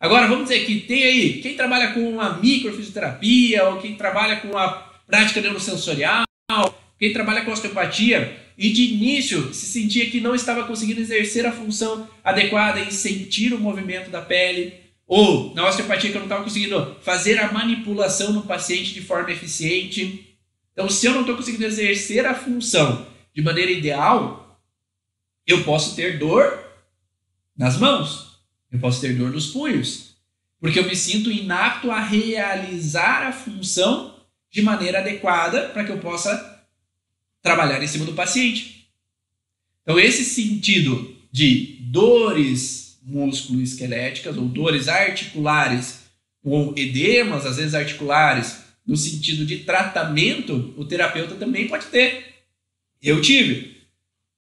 Agora, vamos dizer que tem aí quem trabalha com a microfisioterapia ou quem trabalha com a prática neurosensorial, quem trabalha com osteopatia e de início se sentia que não estava conseguindo exercer a função adequada em sentir o movimento da pele, ou na osteopatia que eu não estava conseguindo fazer a manipulação no paciente de forma eficiente. Então, se eu não estou conseguindo exercer a função de maneira ideal, eu posso ter dor nas mãos, eu posso ter dor nos punhos, porque eu me sinto inapto a realizar a função de maneira adequada para que eu possa trabalhar em cima do paciente. Então, esse sentido de dores musculoesqueléticas ou dores articulares ou edemas, às vezes articulares, no sentido de tratamento, o terapeuta também pode ter. Eu tive.